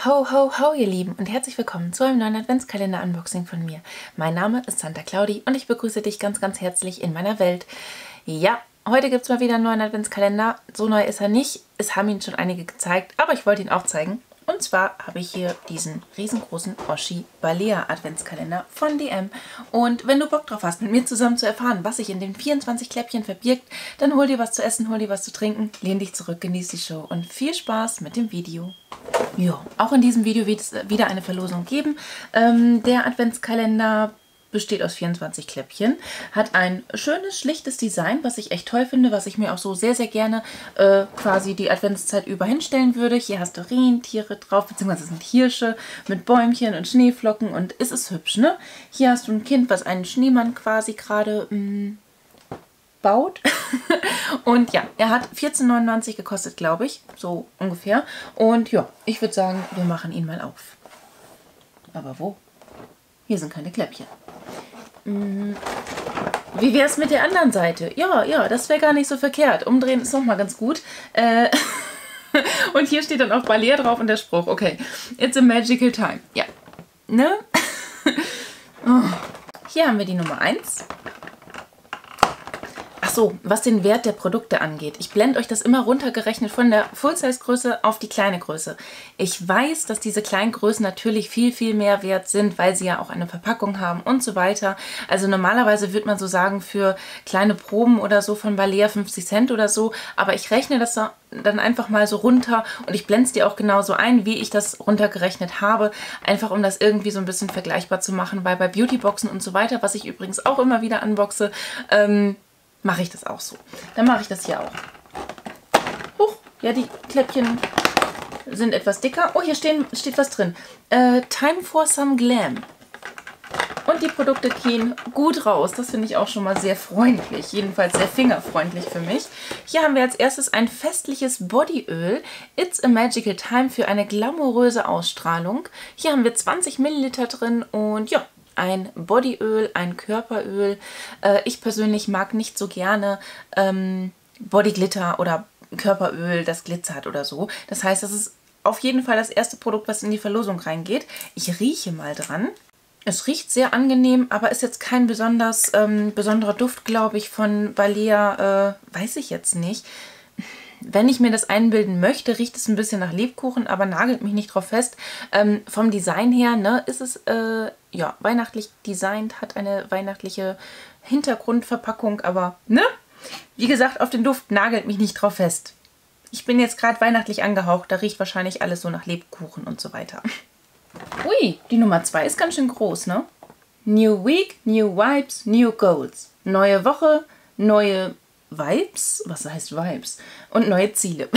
Ho, ho, ho, ihr Lieben und herzlich willkommen zu einem neuen Adventskalender-Unboxing von mir. Mein Name ist Santa Claudi und ich begrüße dich ganz, ganz herzlich in meiner Welt. Ja, heute gibt es mal wieder einen neuen Adventskalender. So neu ist er nicht, es haben ihn schon einige gezeigt, aber ich wollte ihn auch zeigen. Und zwar habe ich hier diesen riesengroßen Oschi Balea Adventskalender von DM. Und wenn du Bock drauf hast, mit mir zusammen zu erfahren, was sich in den 24 Kläppchen verbirgt, dann hol dir was zu essen, hol dir was zu trinken, lehn dich zurück, genieß die Show und viel Spaß mit dem Video. Ja, auch in diesem Video wird es wieder eine Verlosung geben. Der Adventskalender besteht aus 24 Kläppchen, hat ein schönes, schlichtes Design, was ich echt toll finde, was ich mir auch so sehr, sehr gerne quasi die Adventszeit über hinstellen würde. Hier hast du Rentiere drauf, beziehungsweise es sind Hirsche mit Bäumchen und Schneeflocken und es ist hübsch, ne? Hier hast du ein Kind, was einen Schneemann quasi gerade baut. Und ja, er hat 14,99 gekostet, glaube ich, so ungefähr. Und ja, ich würde sagen, wir machen ihn mal auf. Aber wo? Hier sind keine Kläppchen. Wie wäre es mit der anderen Seite? Ja, das wäre gar nicht so verkehrt. Umdrehen ist nochmal ganz gut. Und hier steht dann auch Balea drauf und der Spruch. Okay, it's a magical time. Ja, ne? Oh. Hier haben wir die Nummer 1. So, was den Wert der Produkte angeht. Ich blende euch das immer runtergerechnet von der Full-Size-Größe auf die kleine Größe. Ich weiß, dass diese kleinen Größen natürlich viel, viel mehr wert sind, weil sie ja auch eine Verpackung haben und so weiter. Also normalerweise würde man so sagen, für kleine Proben oder so von Balea 50 Cent oder so. Aber ich rechne das dann einfach mal so runter und ich blende es dir auch genauso ein, wie ich das runtergerechnet habe. Einfach um das irgendwie so ein bisschen vergleichbar zu machen, weil bei Beautyboxen und so weiter, was ich übrigens auch immer wieder unboxe, mache ich das auch so. Dann mache ich das hier auch. Huch, ja, die Kläppchen sind etwas dicker. Oh, hier steht was drin. Time for some glam. Und die Produkte gehen gut raus. Das finde ich auch schon mal sehr freundlich. Jedenfalls sehr fingerfreundlich für mich. Hier haben wir als erstes ein festliches Bodyöl. It's a magical time für eine glamouröse Ausstrahlung. Hier haben wir 20 Milliliter drin und ja, ein Bodyöl, ein Körperöl. Ich persönlich mag nicht so gerne Bodyglitter oder Körperöl, das glitzert oder so. Das heißt, das ist auf jeden Fall das erste Produkt, was in die Verlosung reingeht. Ich rieche mal dran. Es riecht sehr angenehm, aber ist jetzt kein besonderer Duft, glaube ich, von Balea. Weiß ich jetzt nicht. Wenn ich mir das einbilden möchte, riecht es ein bisschen nach Lebkuchen, aber nagelt mich nicht drauf fest. Vom Design her, ne, ist es ja weihnachtlich designt, hat eine weihnachtliche Hintergrundverpackung, aber ne, wie gesagt, auf den Duft nagelt mich nicht drauf fest. Ich bin jetzt gerade weihnachtlich angehaucht, da riecht wahrscheinlich alles so nach Lebkuchen und so weiter. Ui, die Nummer 2 ist ganz schön groß, ne? New Week, New Vibes, New Goals. Neue Woche, neue Vibes? Was heißt Vibes? Und neue Ziele.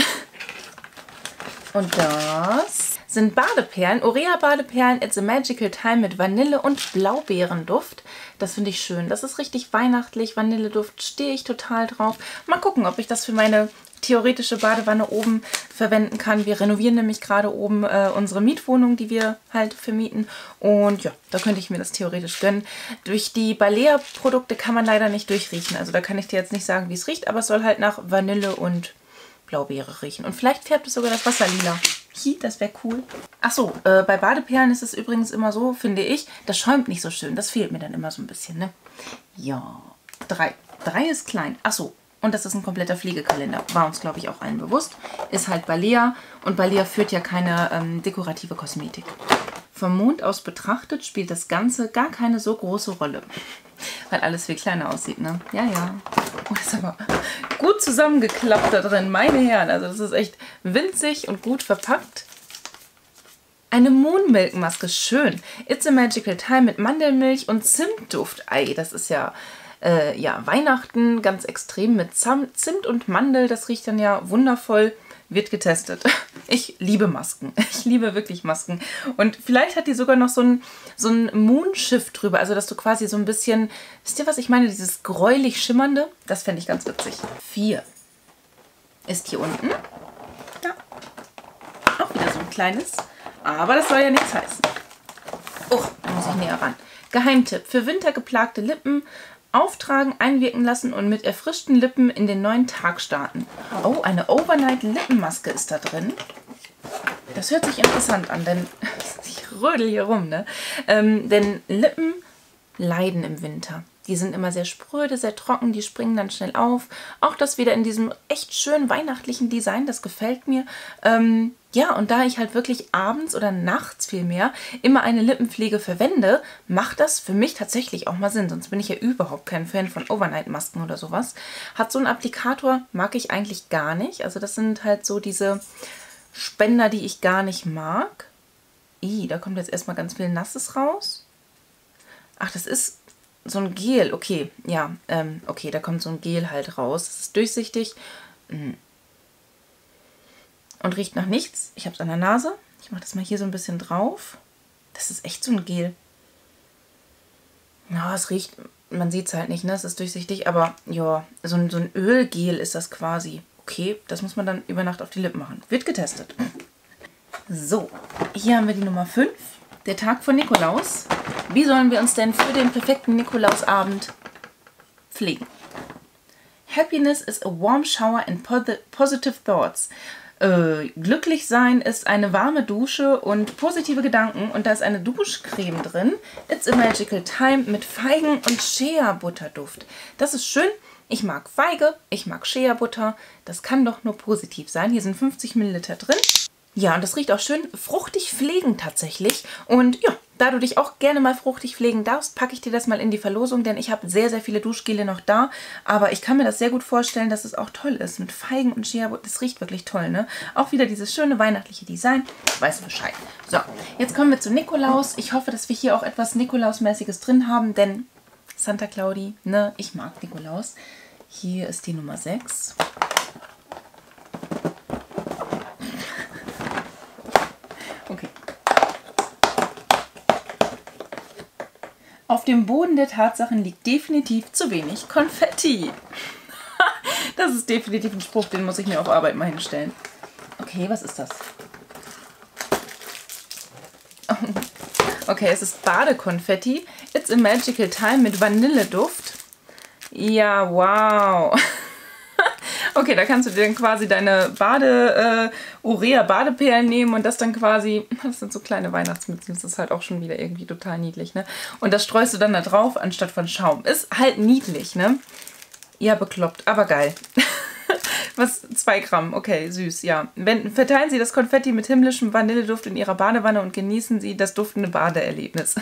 Und das sind Badeperlen. Orea Badeperlen, It's a Magical Time mit Vanille- und Blaubeerenduft. Das finde ich schön. Das ist richtig weihnachtlich. Vanilleduft stehe ich total drauf. Mal gucken, ob ich das für meine theoretische Badewanne oben verwenden kann. Wir renovieren nämlich gerade oben unsere Mietwohnung, die wir halt vermieten. Und ja, da könnte ich mir das theoretisch gönnen. Durch die Balea-Produkte kann man leider nicht durchriechen. Also da kann ich dir jetzt nicht sagen, wie es riecht, aber es soll halt nach Vanille und Blaubeere riechen. Und vielleicht färbt es sogar das Wasser lila. Hi, das wäre cool. Achso, bei Badeperlen ist es übrigens immer so, finde ich, das schäumt nicht so schön. Das fehlt mir dann immer so ein bisschen, ne? Ja, 3. 3 ist klein. Achso. Und das ist ein kompletter Pflegekalender. War uns, glaube ich, auch allen bewusst. Ist halt Balea. Und Balea führt ja keine dekorative Kosmetik. Vom Mond aus betrachtet spielt das Ganze gar keine so große Rolle. Weil alles viel kleiner aussieht, ne? Ja, ja. Oh, das ist aber gut zusammengeklappt da drin. Meine Herren, also das ist echt winzig und gut verpackt. Eine Moonmilk Maske, schön. It's a Magical Time mit Mandelmilch und Zimtduft. Ei, das ist ja... ja, Weihnachten ganz extrem mit Zimt und Mandel. Das riecht dann ja wundervoll. Wird getestet. Ich liebe Masken. Ich liebe wirklich Masken. Und vielleicht hat die sogar noch so ein Moonschiff drüber. Also, dass du quasi so ein bisschen... Wisst ihr, was ich meine? Dieses gräulich Schimmernde. Das fände ich ganz witzig. 4 ist hier unten. Ja. Auch wieder so ein kleines. Aber das soll ja nichts heißen. Oh, da muss ich näher ran. Geheimtipp. Für wintergeplagte Lippen... Auftragen, einwirken lassen und mit erfrischten Lippen in den neuen Tag starten. Oh, eine Overnight Lippenmaske ist da drin. das hört sich interessant an, denn ich rödel hier rum, ne? Denn Lippen leiden im Winter. Die sind immer sehr spröde, sehr trocken, die springen dann schnell auf. Auch das wieder in diesem echt schönen weihnachtlichen Design, das gefällt mir. Ja, und da ich halt wirklich abends oder nachts vielmehr immer eine Lippenpflege verwende, macht das für mich tatsächlich auch mal Sinn. Sonst bin ich ja überhaupt kein Fan von Overnight-Masken oder sowas. Hat so einen Applikator, mag ich eigentlich gar nicht. Also das sind halt so diese Spender, die ich gar nicht mag. Da kommt jetzt erstmal ganz viel Nasses raus. Ach, das ist so ein Gel. Okay, ja, okay, da kommt so ein Gel halt raus. Das ist durchsichtig. Und riecht nach nichts. Ich habe es an der Nase. Ich mache das mal hier so ein bisschen drauf. Das ist echt so ein Gel. Ja, es riecht, man sieht es halt nicht, ne? Es ist durchsichtig, aber ja, so ein Ölgel ist das quasi. Okay, das muss man dann über Nacht auf die Lippen machen. Wird getestet. So, hier haben wir die Nummer 5. Der Tag von Nikolaus. Wie sollen wir uns denn für den perfekten Nikolausabend pflegen? Happiness is a warm shower and positive thoughts. Glücklich sein ist eine warme Dusche und positive Gedanken. Und da ist eine Duschcreme drin. It's a magical time mit Feigen- und Shea-Butterduft. Das ist schön. Ich mag Feige, ich mag Shea-Butter. Das kann doch nur positiv sein. Hier sind 50 Milliliter drin. Ja, und das riecht auch schön fruchtig pflegend tatsächlich. Und ja, da du dich auch gerne mal fruchtig pflegen darfst, packe ich dir das mal in die Verlosung, denn ich habe sehr, sehr viele Duschgele noch da. Aber ich kann mir das sehr gut vorstellen, dass es auch toll ist mit Feigen und Shea. Das riecht wirklich toll, ne? Auch wieder dieses schöne weihnachtliche Design. Weißt du Bescheid. So, jetzt kommen wir zu Nikolaus. Ich hoffe, dass wir hier auch etwas Nikolausmäßiges drin haben, denn Santa Claudi, ne? Ich mag Nikolaus. Hier ist die Nummer 6. Okay. Auf dem Boden der Tatsachen liegt definitiv zu wenig Konfetti. Das ist definitiv ein Spruch, den muss ich mir auf Arbeit mal hinstellen. Okay, was ist das? Okay, es ist Badekonfetti. It's a magical time mit Vanilleduft. Ja, wow. Okay, da kannst du dir dann quasi deine Urea-Badeperlen nehmen und das dann quasi, das sind so kleine Weihnachtsmützen, das ist halt auch schon wieder irgendwie total niedlich, ne? Und das streust du dann da drauf, anstatt von Schaum. Ist halt niedlich, ne? Ja, bekloppt, aber geil. Was? 2 Gramm, okay, süß, ja. Verteilen Sie das Konfetti mit himmlischem Vanilleduft in Ihrer Badewanne und genießen Sie das duftende Badeerlebnis.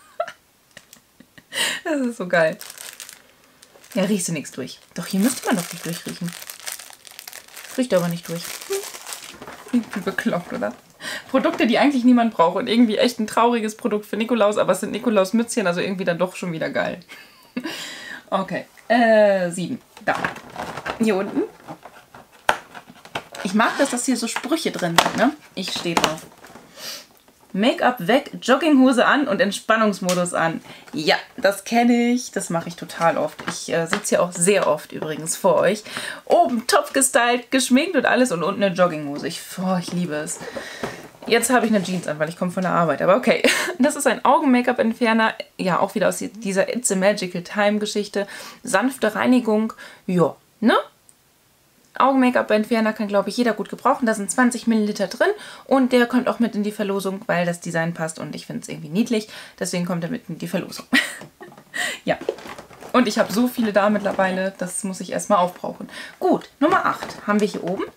Das ist so geil. Ja, riechst du nichts durch. Doch, hier müsste man doch nicht durchriechen. Riecht aber nicht durch. Wie bekloppt, oder? Produkte, die eigentlich niemand braucht und irgendwie echt ein trauriges Produkt für Nikolaus, aber es sind Nikolaus-Mützchen, also irgendwie dann doch schon wieder geil. Okay, 7. Da. Hier unten. Ich mag, dass das hier so Sprüche drin sind, ne? Ich stehe drauf. Make-up weg, Jogginghose an und Entspannungsmodus an. Ja, das kenne ich. Das mache ich total oft. Ich sitze hier auch sehr oft übrigens vor euch. Oben top gestylt, geschminkt und alles und unten eine Jogginghose. Ich liebe es. Jetzt habe ich eine Jeans an, weil ich komme von der Arbeit. Aber okay, das ist ein Augen-Make-up-Entferner. Ja, auch wieder aus dieser It's a Magical Time-Geschichte. Sanfte Reinigung. Ja, ne? Augen-Make-up-Entferner kann, glaube ich, jeder gut gebrauchen. Da sind 20 Milliliter drin und der kommt auch mit in die Verlosung, weil das Design passt und ich finde es irgendwie niedlich. Deswegen kommt er mit in die Verlosung. Ja, und ich habe so viele da mittlerweile, das muss ich erstmal aufbrauchen. Gut, Nummer 8 haben wir hier oben.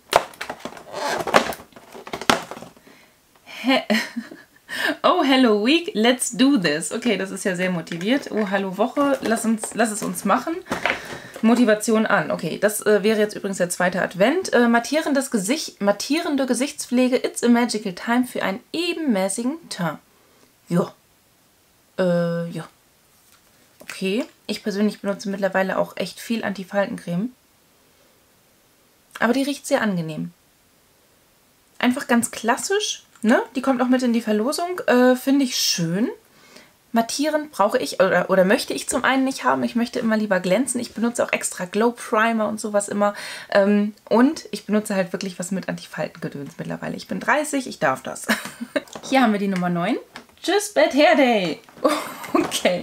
Oh, hello week, let's do this. Okay, das ist ja sehr motiviert. Oh, hallo Woche, lass es uns machen. Motivation an. Okay, das wäre jetzt übrigens der 2. Advent. Mattierende Gesichtspflege. It's a magical time für einen ebenmäßigen Teint. Ja. Ja. Okay. Ich persönlich benutze mittlerweile auch echt viel Antifaltencreme. Aber die riecht sehr angenehm. Einfach ganz klassisch. Ne? Die kommt auch mit in die Verlosung. Finde ich schön. Mattieren brauche ich oder möchte ich zum einen nicht haben. Ich möchte immer lieber glänzen. Ich benutze auch extra Glow Primer und sowas immer. Und ich benutze halt wirklich was mit Antifaltengedöns mittlerweile. Ich bin 30, ich darf das. Hier haben wir die Nummer 9. Tschüss, Bad Hair Day. Okay.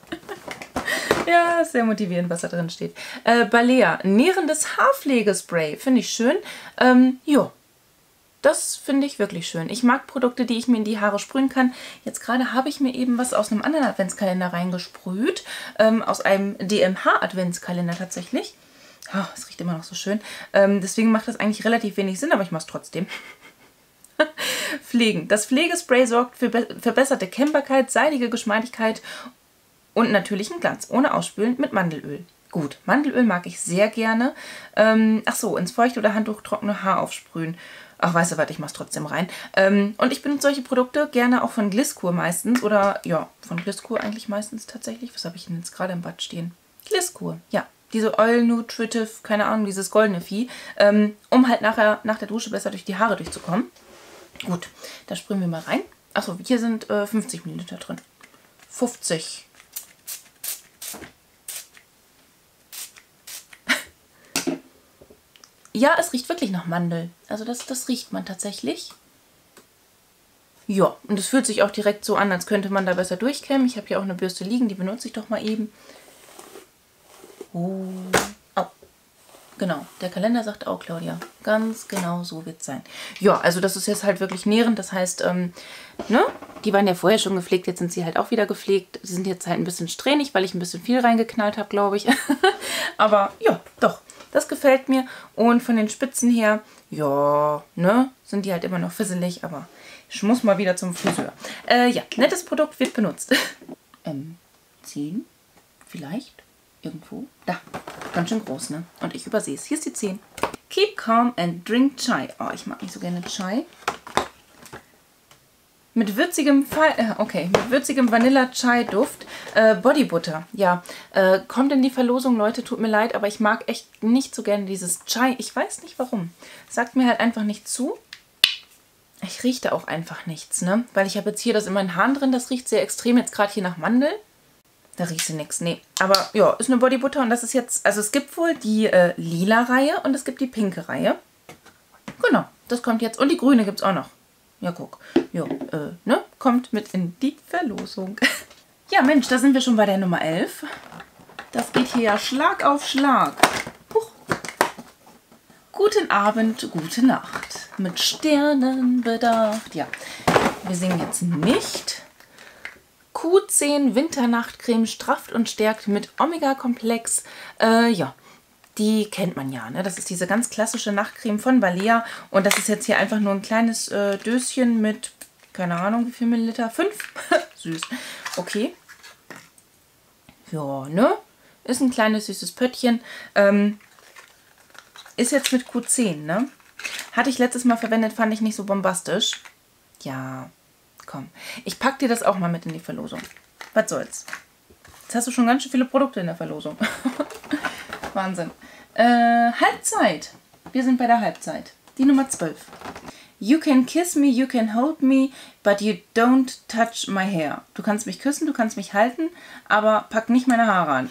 Ja, sehr motivierend, was da drin steht. Balea, nährendes Haarpflegespray. Finde ich schön. Jo. das finde ich wirklich schön. Ich mag Produkte, die ich mir in die Haare sprühen kann. Jetzt gerade habe ich mir eben was aus einem anderen Adventskalender reingesprüht. Aus einem DMH-Adventskalender tatsächlich. Oh, es riecht immer noch so schön. Deswegen macht das eigentlich relativ wenig Sinn, aber ich mache es trotzdem. Pflegen. Das Pflegespray sorgt für verbesserte Kämmbarkeit, seidige Geschmeidigkeit und natürlichen Glanz. Ohne Ausspülen mit Mandelöl. Gut, Mandelöl mag ich sehr gerne. Ach so, ins feuchte oder handtuchtrockene Haar aufsprühen. Ach, weißt du was, ich mache es trotzdem rein. Und ich benutze solche Produkte gerne auch von Gliskur meistens. Oder, ja, von Gliskur eigentlich meistens tatsächlich. Was habe ich denn jetzt gerade im Bad stehen? Gliskur, ja. Diese Oil Nutritive, keine Ahnung, dieses goldene Vieh. Um halt nachher nach der Dusche besser durch die Haare durchzukommen. Gut, da sprühen wir mal rein. Achso, hier sind 50 ml drin. 50. Ja, es riecht wirklich nach Mandel. Also das riecht man tatsächlich. Ja, und es fühlt sich auch direkt so an, als könnte man da besser durchkämmen. Ich habe hier auch eine Bürste liegen, die benutze ich doch mal eben. Oh, genau, der Kalender sagt auch, Claudia. Ganz genau so wird es sein. Ja, also das ist jetzt halt wirklich nährend. Das heißt, ne? Die waren ja vorher schon gepflegt, jetzt sind sie halt auch wieder gepflegt. Sie sind jetzt halt ein bisschen strähnig, weil ich ein bisschen viel reingeknallt habe, glaube ich. Aber ja, doch. Das gefällt mir. Und von den Spitzen her, ja, ne, sind die halt immer noch fisselig, aber ich muss mal wieder zum Friseur. Ja, nettes Produkt wird benutzt. 10, vielleicht, irgendwo. Da, ganz schön groß, ne? Und ich übersehe es. Hier ist die 10. Keep calm and drink chai. Oh, ich mag nicht so gerne Chai. Mit würzigem Vanilla-Chai-Duft. Body Butter. Ja, kommt in die Verlosung, Leute, tut mir leid, aber ich mag echt nicht so gerne dieses Chai. Ich weiß nicht warum. Sagt mir halt einfach nicht zu. Ich rieche da auch einfach nichts, ne? Weil ich habe jetzt hier das in meinen Haaren drin. Das riecht sehr extrem, jetzt gerade hier nach Mandel. Da riecht sie nichts, nee. Aber ja, ist eine Body Butter und das ist jetzt, also es gibt wohl die lila Reihe und es gibt die pinke Reihe. Genau, das kommt jetzt. Und die grüne gibt es auch noch. Ja, guck. Jo, ne? Kommt mit in die Verlosung. Ja, Mensch, da sind wir schon bei der Nummer 11. Das geht hier ja Schlag auf Schlag. Huch. Guten Abend, gute Nacht. Mit Sternen bedacht. Ja, wir singen jetzt nicht. Q10 Winternachtcreme strafft und stärkt mit Omega-Komplex. Ja. Die kennt man ja, ne? Das ist diese ganz klassische Nachtcreme von Balea. Und das ist jetzt hier einfach nur ein kleines Döschen mit, keine Ahnung, wie viel Milliliter? 5? Süß. Okay. Ja, ne? Ist ein kleines, süßes Pöttchen. Ist jetzt mit Q10, ne? Hatte ich letztes Mal verwendet, fand ich nicht so bombastisch. Ja, komm. Ich pack dir das auch mal mit in die Verlosung. Was soll's? Jetzt hast du schon ganz schön viele Produkte in der Verlosung. Wahnsinn. Halbzeit. Wir sind bei der Halbzeit. Die Nummer 12. You can kiss me, you can hold me, but you don't touch my hair. Du kannst mich küssen, du kannst mich halten, aber pack nicht meine Haare an.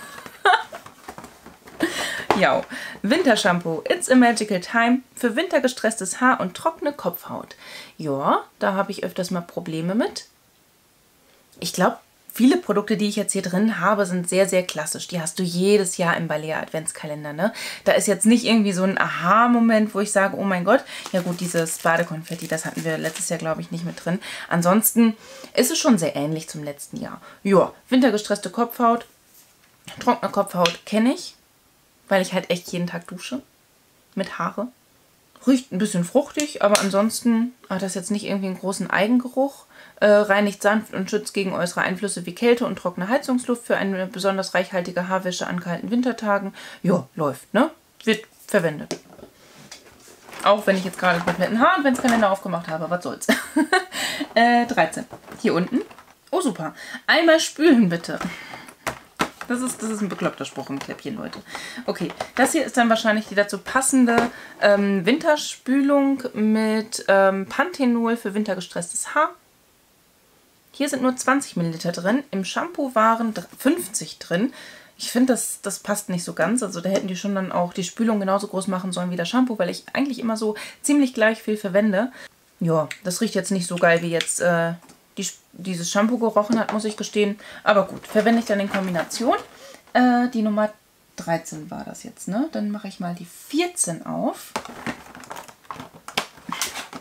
Ja. Wintershampoo. It's a magical time für wintergestresstes Haar und trockene Kopfhaut. Ja, da habe ich öfters mal Probleme mit. Ich glaube, viele Produkte, die ich jetzt hier drin habe, sind sehr, sehr klassisch. Die hast du jedes Jahr im Balea Adventskalender, ne? Da ist jetzt nicht irgendwie so ein Aha-Moment, wo ich sage, oh mein Gott. Ja gut, dieses Badekonfetti, das hatten wir letztes Jahr, glaube ich, nicht mit drin. Ansonsten ist es schon sehr ähnlich zum letzten Jahr. Ja, wintergestresste Kopfhaut, trockene Kopfhaut kenne ich, weil ich halt echt jeden Tag dusche mit Haare. Riecht ein bisschen fruchtig, aber ansonsten hat das jetzt nicht irgendwie einen großen Eigengeruch. Reinigt sanft und schützt gegen äußere Einflüsse wie Kälte und trockene Heizungsluft für eine besonders reichhaltige Haarwäsche an kalten Wintertagen. Ja, läuft, ne? Wird verwendet. Auch wenn ich jetzt gerade den kompletten Haar-Adventskalender aufgemacht habe, was soll's. 13. Hier unten. Oh, super. Einmal spülen, bitte. Das ist ein bekloppter Spruch im Kläppchen, Leute. Okay, das hier ist dann wahrscheinlich die dazu passende Winterspülung mit Panthenol für wintergestresstes Haar. Hier sind nur 20 Milliliter drin. Im Shampoo waren 50 drin. Ich finde, das passt nicht so ganz. Also da hätten die schon dann auch die Spülung genauso groß machen sollen wie das Shampoo, weil ich eigentlich immer so ziemlich gleich viel verwende. Ja, das riecht jetzt nicht so geil, wie jetzt dieses Shampoo gerochen hat, muss ich gestehen. Aber gut, verwende ich dann in Kombination. Die Nummer 13 war das jetzt, ne? Dann mache ich mal die 14 auf.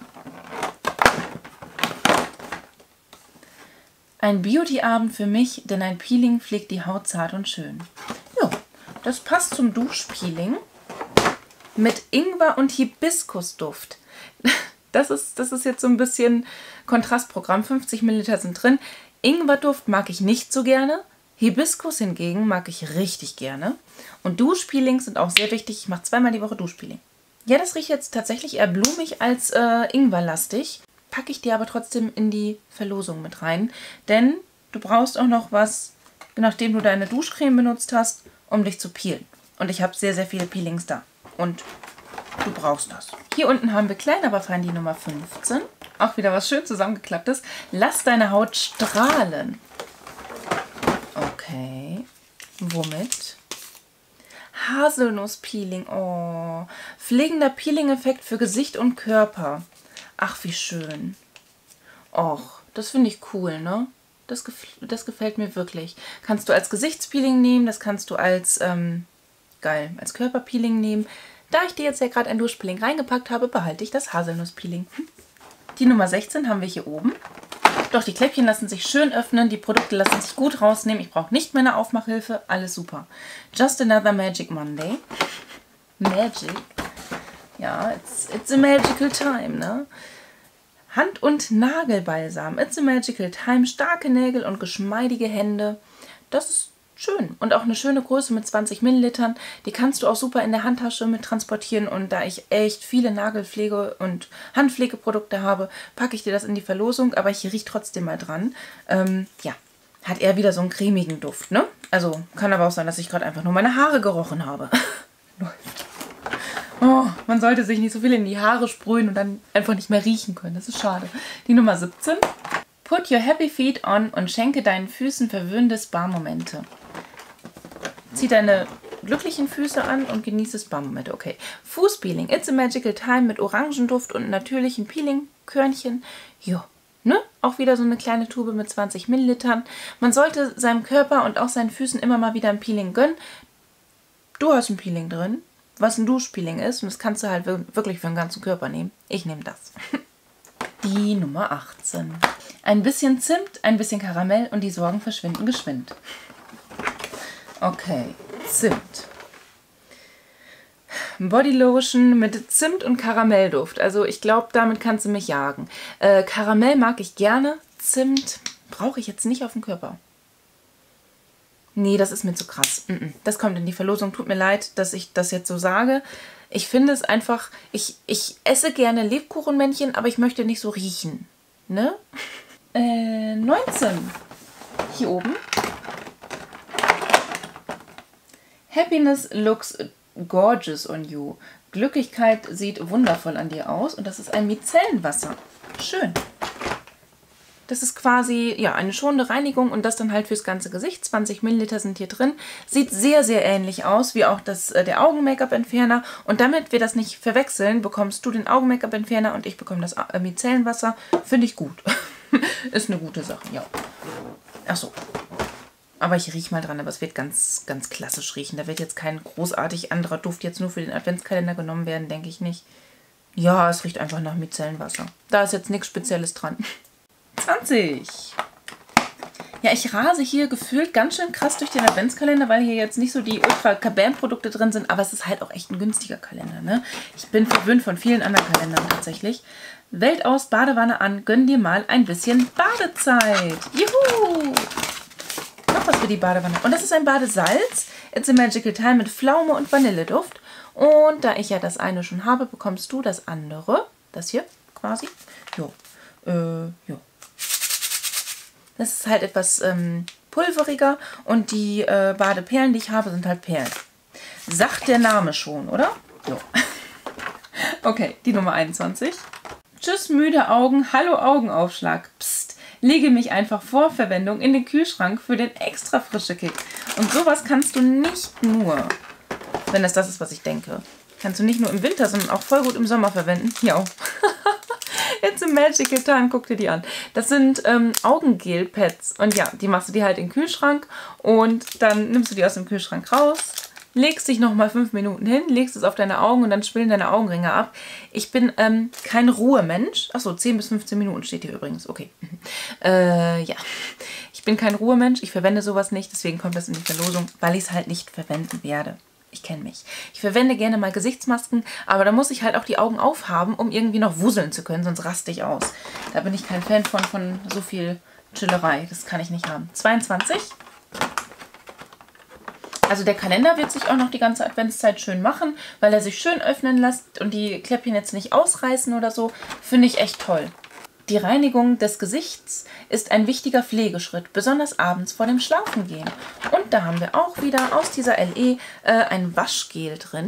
Ein Beauty-Abend für mich, denn ein Peeling pflegt die Haut zart und schön. Ja, das passt zum Duschpeeling mit Ingwer und Hibiskusduft. Das ist jetzt so ein bisschen Kontrastprogramm. 50 Milliliter sind drin. Ingwerduft mag ich nicht so gerne. Hibiskus hingegen mag ich richtig gerne. Und Duschpeelings sind auch sehr wichtig. Ich mache zweimal die Woche Duschpeeling. Ja, das riecht jetzt tatsächlich eher blumig als ingwerlastig. Packe ich dir aber trotzdem in die Verlosung mit rein. Denn du brauchst auch noch was, nachdem du deine Duschcreme benutzt hast, um dich zu peelen. Und ich habe sehr, sehr viele Peelings da. Und du brauchst das. Hier unten haben wir klein, aber fein die Nummer 15. Auch wieder was schön zusammengeklapptes. Lass deine Haut strahlen. Okay. Womit? Haselnuss-Peeling. Oh. Pflegender Peeling-Effekt für Gesicht und Körper. Ach, wie schön. Och, das finde ich cool, ne? Das gefällt mir wirklich. Kannst du als Gesichtspeeling nehmen, das kannst du als, als Körperpeeling nehmen. Da ich dir jetzt ja gerade ein Duschpeeling reingepackt habe, behalte ich das Haselnusspeeling. Die Nummer 16 haben wir hier oben. Doch, die Kläppchen lassen sich schön öffnen, die Produkte lassen sich gut rausnehmen. Ich brauche nicht mehr eine Aufmachhilfe, alles super. Just another Magic Monday. Magic. Ja, it's a magical time, ne? Hand- und Nagelbalsam. It's a magical time. Starke Nägel und geschmeidige Hände. Das ist schön. Und auch eine schöne Größe mit 20 Millilitern. Die kannst du auch super in der Handtasche mit transportieren. Und da ich echt viele Nagelpflege- und Handpflegeprodukte habe, packe ich dir das in die Verlosung. Aber ich rieche trotzdem mal dran. Ja, hat eher wieder so einen cremigen Duft, ne? Also kann aber auch sein, dass ich gerade einfach nur meine Haare gerochen habe. Oh, man sollte sich nicht so viel in die Haare sprühen und dann einfach nicht mehr riechen können. Das ist schade. Die Nummer 17. Put your happy feet on und schenke deinen Füßen verwöhnende Spa-Momente. Zieh deine glücklichen Füße an und genieße Spa-Momente. Okay. Fußpeeling. It's a magical time mit Orangenduft und natürlichen Peeling-Körnchen. Jo, ne? Auch wieder so eine kleine Tube mit 20 Millilitern. Man sollte seinem Körper und auch seinen Füßen immer mal wieder ein Peeling gönnen. Du hast ein Peeling drin, was ein Duschpeeling ist. Und das kannst du halt wirklich für den ganzen Körper nehmen. Ich nehme das. Die Nummer 18. Ein bisschen Zimt, ein bisschen Karamell und die Sorgen verschwinden geschwind. Okay, Zimt. Bodylotion mit Zimt und Karamellduft. Also ich glaube, damit kannst du mich jagen. Karamell mag ich gerne. Zimt brauche ich jetzt nicht auf dem Körper. Nee, das ist mir zu krass. Das kommt in die Verlosung. Tut mir leid, dass ich das jetzt so sage. Ich finde es einfach, ich esse gerne Lebkuchenmännchen, aber ich möchte nicht so riechen. Ne? 19. Hier oben. Happiness looks gorgeous on you. Glücklichkeit sieht wundervoll an dir aus. Und das ist ein Micellenwasser. Schön. Das ist quasi ja, eine schonende Reinigung und das dann halt fürs ganze Gesicht. 20 Milliliter sind hier drin. Sieht sehr, sehr ähnlich aus wie auch der Augen-Make-up-Entferner. Und damit wir das nicht verwechseln, bekommst du den Augen-Make-up-Entferner und ich bekomme das Micellenwasser. Finde ich gut. Ist eine gute Sache, ja. Achso. Aber ich rieche mal dran, aber es wird ganz, ganz klassisch riechen. Da wird jetzt kein großartig anderer Duft jetzt nur für den Adventskalender genommen werden, denke ich nicht. Ja, es riecht einfach nach Micellenwasser. Da ist jetzt nichts Spezielles dran. 20. Ja, ich rase hier gefühlt ganz schön krass durch den Adventskalender, weil hier jetzt nicht so die Ultra-Kabam-Produkte drin sind, aber es ist halt auch echt ein günstiger Kalender, ne? Ich bin verwöhnt von vielen anderen Kalendern tatsächlich. Welt aus, Badewanne an, gönn dir mal ein bisschen Badezeit. Juhu! Noch was für die Badewanne. Und das ist ein Badesalz. It's a magical time mit Pflaume und Vanilleduft. Und da ich ja das eine schon habe, bekommst du das andere. Das hier quasi. Jo. Jo. Das ist halt etwas pulveriger und die Badeperlen, die ich habe, sind halt Perlen. Sagt der Name schon, oder? Jo. Okay, die Nummer 21. Tschüss, müde Augen, hallo Augenaufschlag. Psst, lege mich einfach vor Verwendung in den Kühlschrank für den extra frische Kick. Und sowas kannst du nicht nur, wenn das ist, was ich denke, kannst du nicht nur im Winter, sondern auch voll gut im Sommer verwenden. Ja. It's a magical time, guck dir die an. Das sind Augengel-Pads. Und ja, die machst du dir halt in den Kühlschrank und dann nimmst du die aus dem Kühlschrank raus, legst dich nochmal 5 Minuten hin, legst es auf deine Augen und dann schwillen deine Augenringe ab. Ich bin kein Ruhemensch. Achso, 10 bis 15 Minuten steht hier übrigens. Okay. Ja. Ich bin kein Ruhemensch. Ich verwende sowas nicht. Deswegen kommt das in die Verlosung, weil ich es halt nicht verwenden werde. Ich kenne mich. Ich verwende gerne mal Gesichtsmasken, aber da muss ich halt auch die Augen aufhaben, um irgendwie noch wuseln zu können, sonst raste ich aus. Da bin ich kein Fan von so viel Chillerei. Das kann ich nicht haben. 22. Also der Kalender wird sich auch noch die ganze Adventszeit schön machen, weil er sich schön öffnen lässt und die Kläppchen jetzt nicht ausreißen oder so. Finde ich echt toll. Die Reinigung des Gesichts ist ein wichtiger Pflegeschritt, besonders abends vor dem Schlafengehen. Und da haben wir auch wieder aus dieser LE ein Waschgel drin.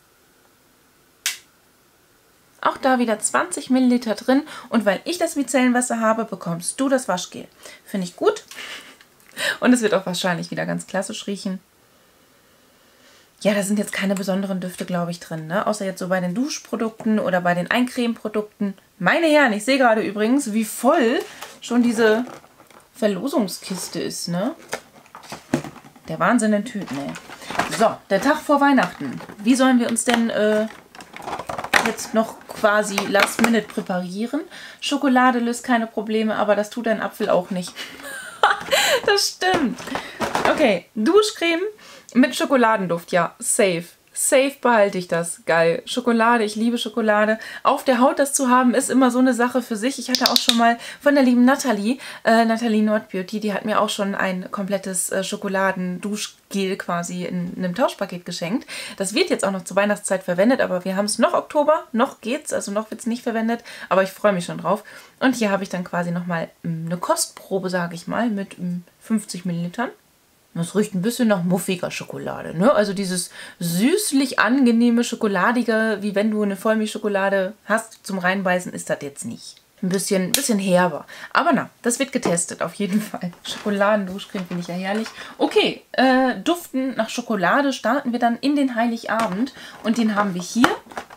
Auch da wieder 20 Milliliter drin. Und weil ich das Micellenwasser habe, bekommst du das Waschgel. Finde ich gut. Und es wird auch wahrscheinlich wieder ganz klassisch riechen. Ja, da sind jetzt keine besonderen Düfte, glaube ich, drin, ne? Außer jetzt so bei den Duschprodukten oder bei den Eincreme-Produkten. Meine Herren, ich sehe gerade übrigens, wie voll schon diese Verlosungskiste ist, ne? Der Wahnsinn in Tüten, ey. So, der Tag vor Weihnachten. Wie sollen wir uns denn jetzt noch quasi last minute präparieren? Schokolade löst keine Probleme, aber das tut ein Apfel auch nicht. Das stimmt. Okay, Duschcreme mit Schokoladenduft, ja, safe. Safe behalte ich das. Geil. Schokolade, ich liebe Schokolade. Auf der Haut das zu haben, ist immer so eine Sache für sich. Ich hatte auch schon mal von der lieben Nathalie, Nathalie Nordbeauty, die hat mir auch schon ein komplettes Schokoladenduschgel quasi in einem Tauschpaket geschenkt. Das wird jetzt auch noch zur Weihnachtszeit verwendet, aber wir haben es noch Oktober, noch geht's, also noch wird es nicht verwendet, aber ich freue mich schon drauf. Und hier habe ich dann quasi nochmal eine Kostprobe, sage ich mal, mit 50 Millilitern. Das riecht ein bisschen nach muffiger Schokolade, ne? Also dieses süßlich angenehme Schokoladige, wie wenn du eine Vollmilchschokolade hast zum Reinbeißen, ist das jetzt nicht. Ein bisschen herber. Aber na, das wird getestet, auf jeden Fall. Schokoladenduschcreme finde ich ja herrlich. Okay, duften nach Schokolade starten wir dann in den Heiligabend. Und den haben wir hier.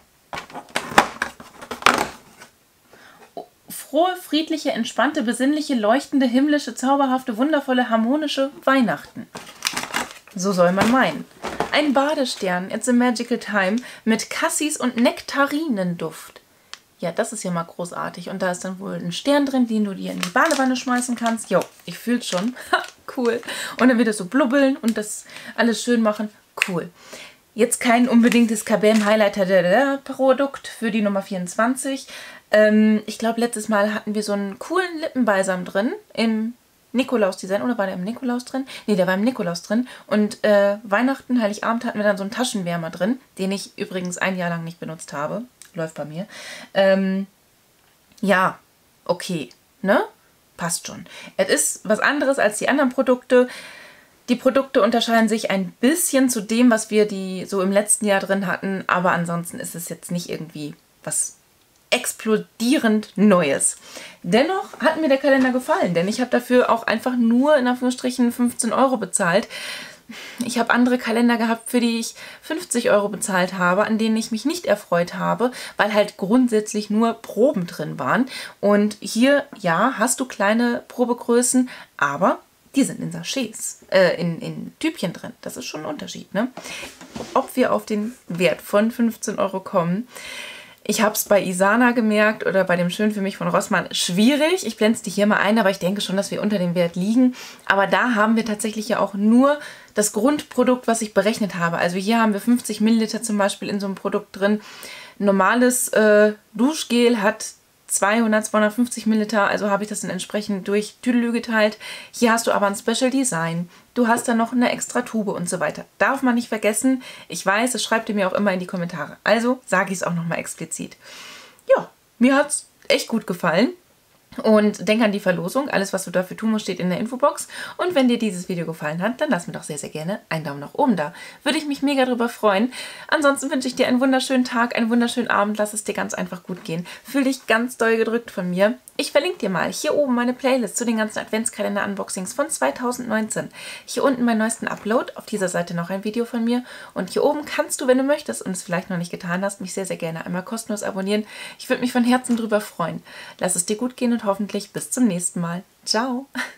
Frohe, friedliche, entspannte, besinnliche, leuchtende, himmlische, zauberhafte, wundervolle, harmonische Weihnachten. So soll man meinen. Ein Badestern, It's a Magical Time, mit Cassis und Nektarinenduft. Ja, das ist ja mal großartig. Und da ist dann wohl ein Stern drin, den du dir in die Badewanne schmeißen kannst. Jo, ich fühl's schon. Cool. Und dann wird es so blubbeln und das alles schön machen. Cool. Jetzt kein unbedingtes KBM Highlighter Produkt für die Nummer 24. Ich glaube, letztes Mal hatten wir so einen coolen Lippenbalsam drin im Nikolaus-Design. Oder war der im Nikolaus drin? Ne, der war im Nikolaus drin. Und Weihnachten, Heiligabend hatten wir dann so einen Taschenwärmer drin, den ich übrigens ein Jahr lang nicht benutzt habe. Läuft bei mir. Ja, okay, ne? Passt schon. Es ist was anderes als die anderen Produkte. Die Produkte unterscheiden sich ein bisschen zu dem, was wir so im letzten Jahr drin hatten. Aber ansonsten ist es jetzt nicht irgendwie was explodierend Neues. Dennoch hat mir der Kalender gefallen, denn ich habe dafür auch einfach nur in Anführungsstrichen 15 € bezahlt. Ich habe andere Kalender gehabt, für die ich 50 € bezahlt habe, an denen ich mich nicht erfreut habe, weil halt grundsätzlich nur Proben drin waren. Und hier, ja, hast du kleine Probegrößen, aber die sind in Sachets, in Tübchen drin. Das ist schon ein Unterschied, ne? Ob wir auf den Wert von 15 € kommen. Ich habe es bei Isana gemerkt oder bei dem Schön für mich von Rossmann. Schwierig. Ich blende es dir hier mal ein, aber ich denke schon, dass wir unter dem Wert liegen. Aber da haben wir tatsächlich ja auch nur das Grundprodukt, was ich berechnet habe. Also hier haben wir 50 Milliliter zum Beispiel in so einem Produkt drin. Normales Duschgel hat 250 Milliliter, also habe ich das dann entsprechend durch Tüdelü geteilt. Hier hast du aber ein Special Design. Du hast dann noch eine extra Tube und so weiter. Darf man nicht vergessen. Ich weiß, das schreibt ihr mir auch immer in die Kommentare. Also sage ich es auch nochmal explizit. Ja, mir hat es echt gut gefallen. Und denk an die Verlosung. Alles, was du dafür tun musst, steht in der Infobox. Und wenn dir dieses Video gefallen hat, dann lass mir doch sehr, sehr gerne einen Daumen nach oben da. Würde ich mich mega drüber freuen. Ansonsten wünsche ich dir einen wunderschönen Tag, einen wunderschönen Abend. Lass es dir ganz einfach gut gehen. Fühl dich ganz doll gedrückt von mir. Ich verlinke dir mal hier oben meine Playlist zu den ganzen Adventskalender-Unboxings von 2019. Hier unten meinen neuesten Upload. Auf dieser Seite noch ein Video von mir. Und hier oben kannst du, wenn du möchtest und es vielleicht noch nicht getan hast, mich sehr, sehr gerne einmal kostenlos abonnieren. Ich würde mich von Herzen drüber freuen. Lass es dir gut gehen und hoffentlich bis zum nächsten Mal. Ciao!